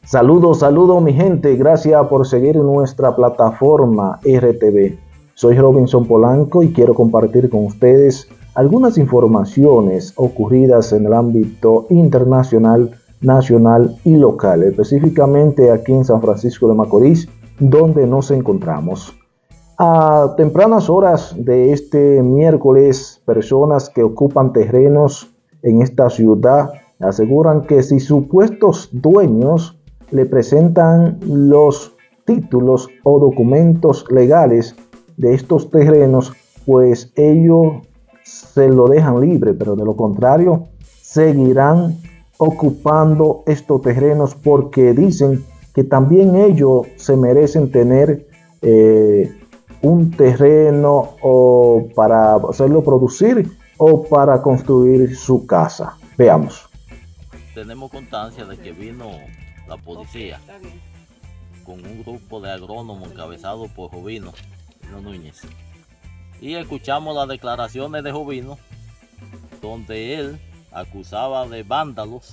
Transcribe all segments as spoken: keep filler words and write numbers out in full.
Saludos, saludos mi gente, gracias por seguir nuestra plataforma R T V. Soy Robinson Polanco y quiero compartir con ustedes algunas informaciones ocurridas en el ámbito internacional, nacional y local, específicamente aquí en San Francisco de Macorís, donde nos encontramos. A tempranas horas de este miércoles, personas que ocupan terrenos en esta ciudad aseguran que si supuestos dueños le presentan los títulos o documentos legales de estos terrenos, pues ellos se lo dejan libre, pero de lo contrario seguirán ocupando estos terrenos porque dicen que también ellos se merecen tener eh, un terreno o para hacerlo producir o para construir su casa. Veamos. Tenemos constancia de que vino la policía con un grupo de agrónomos encabezado por Jovino Núñez, y escuchamos las declaraciones de Jovino donde él acusaba de vándalos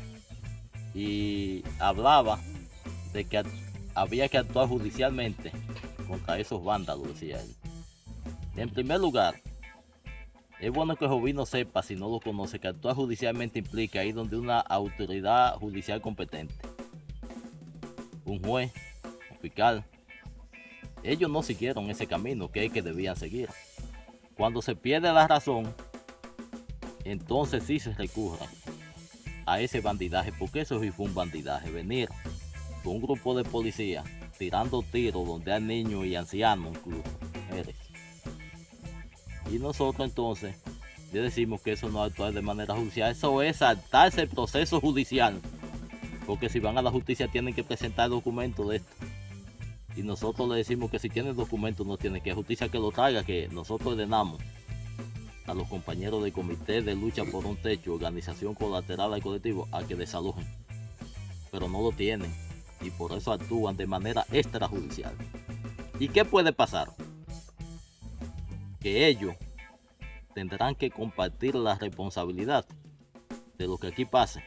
y hablaba de que había que actuar judicialmente contra esos vándalos, decía él. En primer lugar, es bueno que Jovino sepa, si no lo conoce, que actuar judicialmente implica ir donde una autoridad judicial competente, un juez, un fiscal. Ellos no siguieron ese camino que es que debían seguir. Cuando se pierde la razón, entonces sí se recurre a ese bandidaje, porque eso sí fue un bandidaje, venir con un grupo de policías tirando tiros donde hay niños y ancianos incluso, mujeres. Y nosotros entonces le decimos que eso no es actuar de manera judicial, eso es saltarse el proceso judicial, porque si van a la justicia tienen que presentar documentos de esto. Y nosotros le decimos que si tienen documentos no tienen que justicia que lo traiga, que nosotros ordenamos a los compañeros del Comité de Lucha por un Techo, Organización Colateral al Colectivo, a que desalojen. Pero no lo tienen y por eso actúan de manera extrajudicial. ¿Y qué puede pasar? Que ellos tendrán que compartir la responsabilidad de lo que aquí pase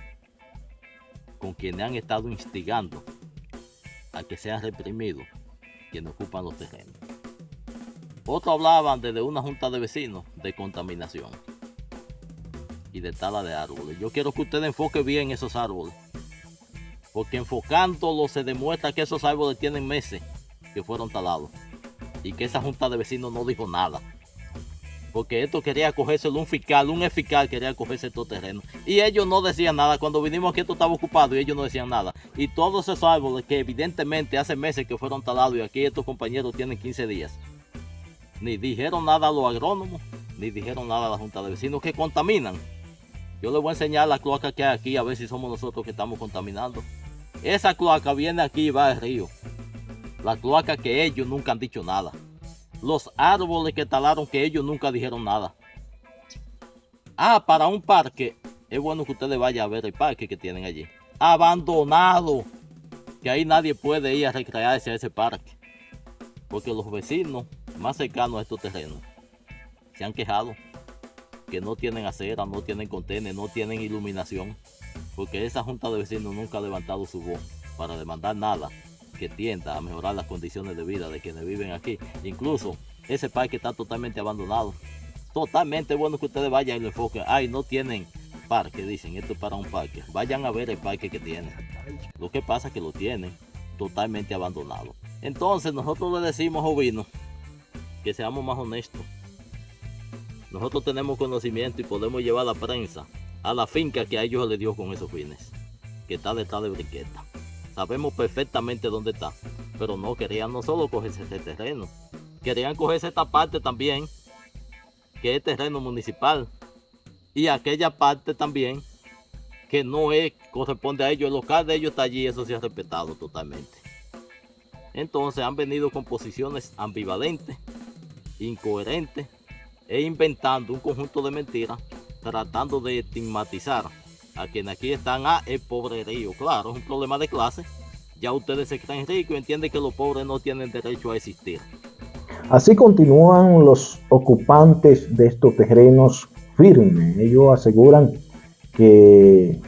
con quienes han estado instigando a que sean reprimidos quienes ocupan los terrenos. Otros hablaban desde una junta de vecinos de contaminación y de tala de árboles. Yo quiero que ustedes enfoquen bien esos árboles, porque enfocándolo se demuestra que esos árboles tienen meses que fueron talados y que esa junta de vecinos no dijo nada, porque esto quería cogérselo un fiscal, un ex fiscal quería cogerse estos terrenos y ellos no decían nada. Cuando vinimos aquí esto estaba ocupado y ellos no decían nada, y todos esos árboles que evidentemente hace meses que fueron talados y aquí estos compañeros tienen quince días, ni dijeron nada a los agrónomos, ni dijeron nada a la junta de vecinos que contaminan. Yo les voy a enseñar la cloaca que hay aquí, a ver si somos nosotros que estamos contaminando. Esa cloaca viene aquí y va al río. La cloaca que ellos nunca han dicho nada. Los árboles que talaron que ellos nunca dijeron nada. Ah, para un parque, es bueno que ustedes vayan a ver el parque que tienen allí. Abandonado. Que ahí nadie puede ir a recrearse a ese parque. Porque los vecinos más cercanos a estos terrenos se han quejado que no tienen acera, no tienen contenes, no tienen iluminación. Porque esa junta de vecinos nunca ha levantado su voz para demandar nada que tienda a mejorar las condiciones de vida de quienes viven aquí. Incluso ese parque está totalmente abandonado. Totalmente bueno que ustedes vayan y lo enfoquen. Ay, no tienen parque, dicen, esto es para un parque. Vayan a ver el parque que tienen. Lo que pasa es que lo tienen totalmente abandonado. Entonces nosotros le decimos a Jovino que seamos más honestos. Nosotros tenemos conocimiento y podemos llevar a la prensa a la finca que a ellos les dio con esos fines, que está detrás de Briqueta. Sabemos perfectamente dónde está, pero no querían no solo cogerse ese terreno, querían cogerse esta parte también, que es terreno municipal, y aquella parte también, que no es, corresponde a ellos, el local de ellos está allí, eso se ha respetado totalmente. Entonces han venido con posiciones ambivalentes, incoherentes, e inventando un conjunto de mentiras, tratando de estigmatizar a quienes aquí están a el pobrerío. Claro, es un problema de clase. Ya ustedes se creen ricos y entienden que los pobres no tienen derecho a existir. Así continúan los ocupantes de estos terrenos firmes. Ellos aseguran que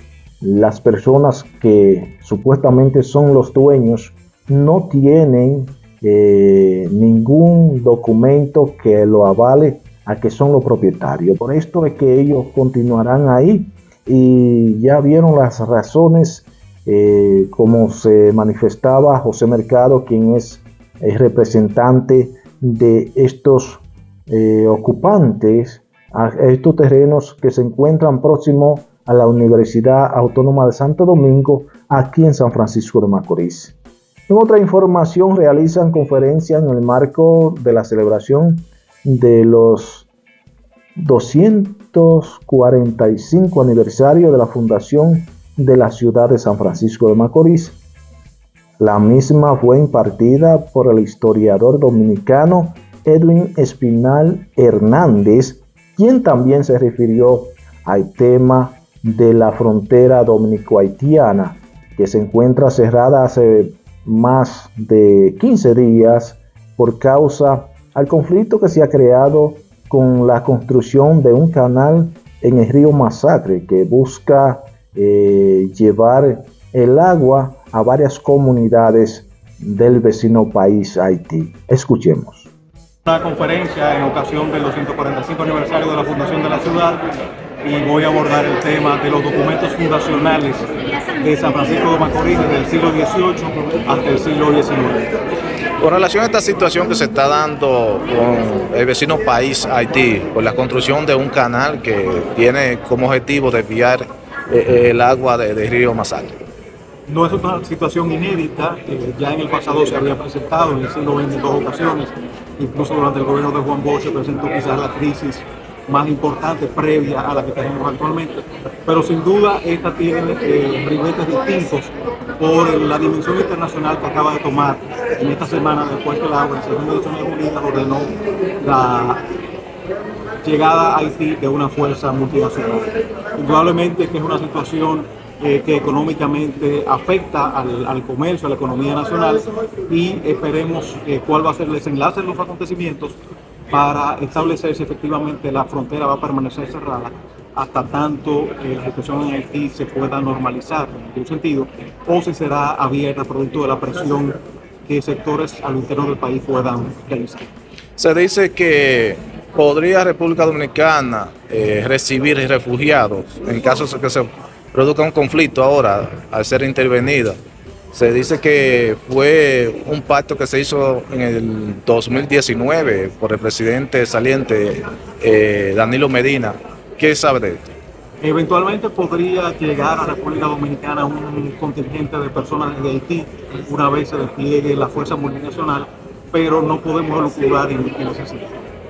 las personas que supuestamente son los dueños no tienen eh, ningún documento que lo avale a que son los propietarios. Por esto es que ellos continuarán ahí, y ya vieron las razones, eh, como se manifestaba José Mercado, quien es el representante de estos eh, ocupantes a estos terrenos que se encuentran próximos a la Universidad Autónoma de Santo Domingo, aquí en San Francisco de Macorís. En otra información, realizan conferencia en el marco de la celebración de los doscientos cuarenta y cinco aniversario de la fundación de la ciudad de San Francisco de Macorís. La misma fue impartida por el historiador dominicano Edwin Espinal Hernández, quien también se refirió al tema de la frontera dominico-haitiana, que se encuentra cerrada hace más de quince días por causa al conflicto que se ha creado con la construcción de un canal en el río Masacre, que busca eh, llevar el agua a varias comunidades del vecino país Haití. Escuchemos. Una conferencia en ocasión del doscientos cuarenta y cinco aniversario de la fundación de la ciudad, y voy a abordar el tema de los documentos fundacionales de San Francisco de Macorís desde el siglo dieciocho hasta el siglo diecinueve. Con relación a esta situación que se está dando con el vecino país Haití, por la construcción de un canal que tiene como objetivo desviar eh, el agua del de río Masacre. No es una situación inédita, eh, ya en el pasado se había presentado en el siglo veinte en dos ocasiones, incluso durante el gobierno de Juan Bosch se presentó quizás la crisis más importante previa a la que tenemos actualmente, pero sin duda esta tiene eh, ribetes distintos por la dimensión internacional que acaba de tomar en esta semana después que la Organización de Naciones Unidas ordenó la llegada a Haití de una fuerza multinacional. Indudablemente que es una situación eh, que económicamente afecta al, al comercio, a la economía nacional, y esperemos eh, cuál va a ser el desenlace de los acontecimientos para establecer si efectivamente la frontera va a permanecer cerrada hasta tanto eh, la situación en Haití se pueda normalizar en algún sentido, o si será abierta producto de la presión que sectores al interior del país puedan realizar. Se dice que podría República Dominicana eh, recibir refugiados en caso de que se produzca un conflicto ahora al ser intervenida. Se dice que fue un pacto que se hizo en el dos mil diecinueve por el presidente saliente eh, Danilo Medina. ¿Qué sabe de esto? Eventualmente podría llegar a República Dominicana un contingente de personas de Haití una vez se despliegue la fuerza multinacional, pero no podemos elucubrar en, en ese sentido.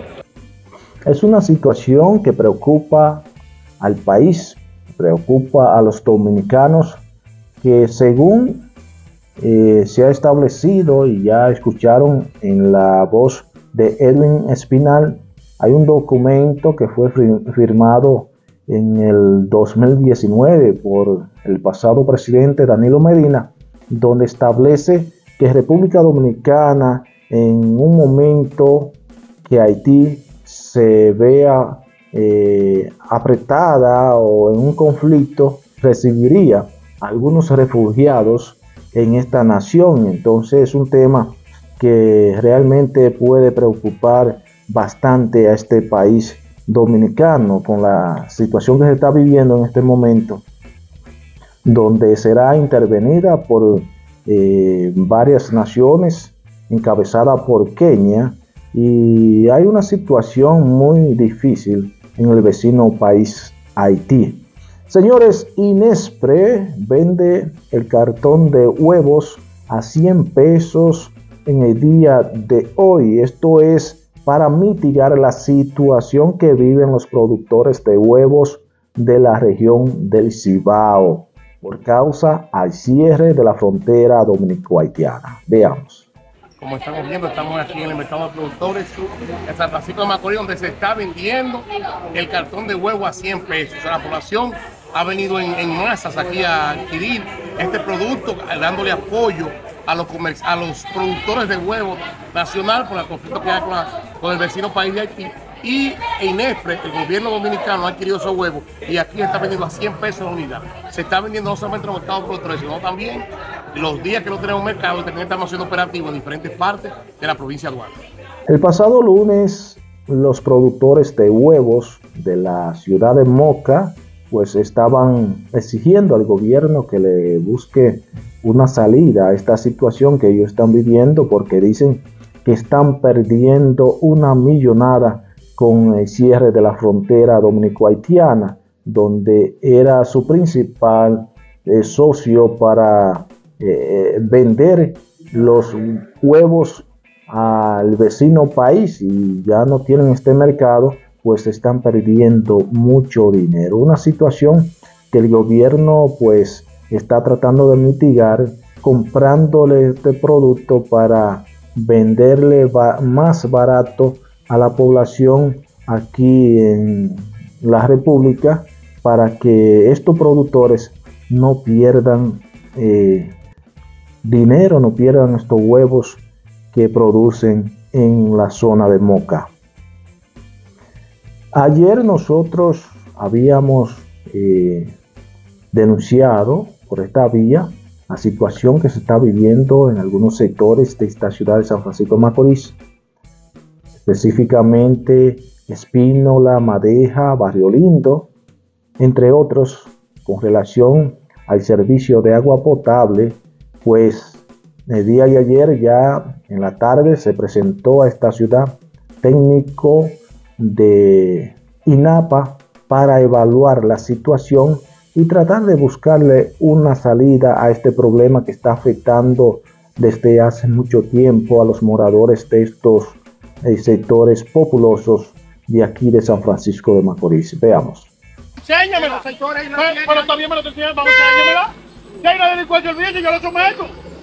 Es una situación que preocupa al país, preocupa a los dominicanos, que según Eh, se ha establecido, y ya escucharon en la voz de Edwin Espinal, hay un documento que fue firmado en el dos mil diecinueve por el pasado presidente Danilo Medina, donde establece que República Dominicana, en un momento que Haití se vea eh, apretada o en un conflicto, recibiría algunos refugiados en esta nación. Entonces es un tema que realmente puede preocupar bastante a este país dominicano, con la situación que se está viviendo en este momento, donde será intervenida por eh, varias naciones, encabezada por Kenia, y hay una situación muy difícil en el vecino país Haití. Señores, Inespre vende el cartón de huevos a cien pesos en el día de hoy. Esto es para mitigar la situación que viven los productores de huevos de la región del Cibao por causa al cierre de la frontera dominico-haitiana. Veamos. Como estamos viendo, estamos aquí en el mercado de productores de San Francisco de Macorís, donde se está vendiendo el cartón de huevo a cien pesos. O sea, la población ha venido en, en masas aquí a adquirir este producto, dándole apoyo a los, a los productores de huevo nacional por el conflicto que hay con, la, con el vecino país de Haití. Y Inespre, el gobierno dominicano, ha adquirido esos huevos y aquí está vendiendo a cien pesos la unidad. Se está vendiendo no solamente en los mercados productores, sino también los días que no tenemos mercado, también estamos haciendo operativos en diferentes partes de la provincia de Duarte. El pasado lunes, los productores de huevos de la ciudad de Moca pues estaban exigiendo al gobierno que le busque una salida a esta situación que ellos están viviendo, porque dicen que están perdiendo una millonada con el cierre de la frontera dominico-haitiana, donde era su principal eh, socio para eh, vender los huevos al vecino país, y ya no tienen este mercado, pues están perdiendo mucho dinero. Una situación que el gobierno pues está tratando de mitigar comprándole este producto para venderle ba- más barato a la población aquí en la República, para que estos productores no pierdan eh, dinero, no pierdan estos huevos que producen en la zona de Moca. Ayer nosotros habíamos eh, denunciado por esta vía la situación que se está viviendo en algunos sectores de esta ciudad de San Francisco de Macorís, específicamente Espínola, Madeja, Barrio Lindo, entre otros, con relación al servicio de agua potable. Pues el día de ayer, ya en la tarde, se presentó a esta ciudad técnico de INAPA para evaluar la situación y tratar de buscarle una salida a este problema que está afectando desde hace mucho tiempo a los moradores de estos eh, sectores populosos de aquí de San Francisco de Macorís. Veamos. Enséñamelo, pero, pero también me lo estoy enseñando, vamos, enséñamela. Si hay una delincuencia el día, yo lo someto.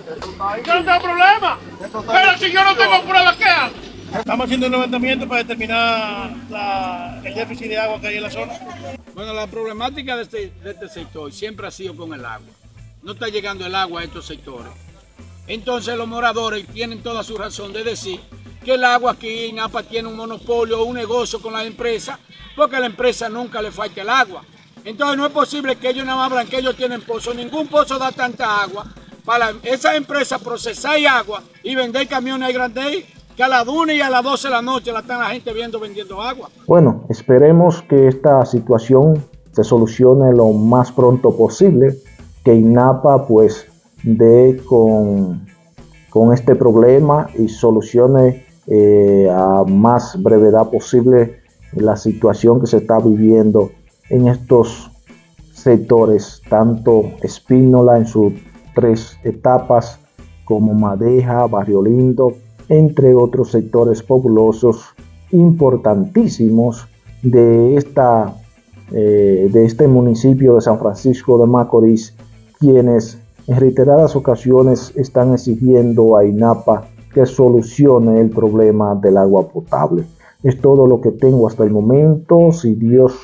Yo no tengo problema. Pero si yo no tengo pruebas, ¿qué hago? Estamos haciendo un levantamiento para determinar la, el déficit de agua que hay en la zona. Bueno, la problemática de este, de este sector siempre ha sido con el agua. No está llegando el agua a estos sectores. Entonces los moradores tienen toda su razón de decir que el agua aquí en INAPA tiene un monopolio, un negocio con la empresa, porque a la empresa nunca le falta el agua. Entonces no es posible que ellos no hablan que ellos tienen pozo. Ningún pozo da tanta agua para esa empresa procesar agua y vender camiones a grandes, que a las una y a las doce de la noche la están la gente viendo vendiendo agua. Bueno, esperemos que esta situación se solucione lo más pronto posible, que INAPA pues dé con, con este problema y solucione eh, a más brevedad posible la situación que se está viviendo en estos sectores, tanto Espínola en sus tres etapas, como Madeja, Barrio Lindo, entre otros sectores populosos importantísimos de, esta, eh, de este municipio de San Francisco de Macorís, quienes en reiteradas ocasiones están exigiendo a INAPA que solucione el problema del agua potable. Es todo lo que tengo hasta el momento. Si Dios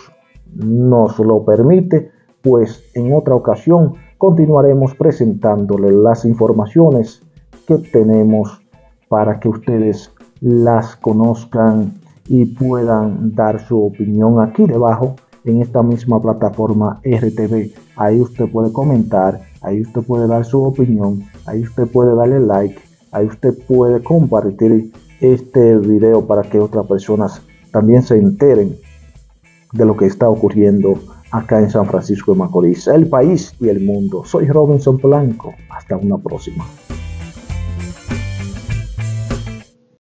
nos lo permite, pues en otra ocasión continuaremos presentándoles las informaciones que tenemos para que ustedes las conozcan y puedan dar su opinión aquí debajo en esta misma plataforma R T V. Ahí usted puede comentar, ahí usted puede dar su opinión, ahí usted puede darle like, ahí usted puede compartir este video para que otras personas también se enteren de lo que está ocurriendo acá en San Francisco de Macorís, el país y el mundo. Soy Robinson Polanco. Hasta una próxima.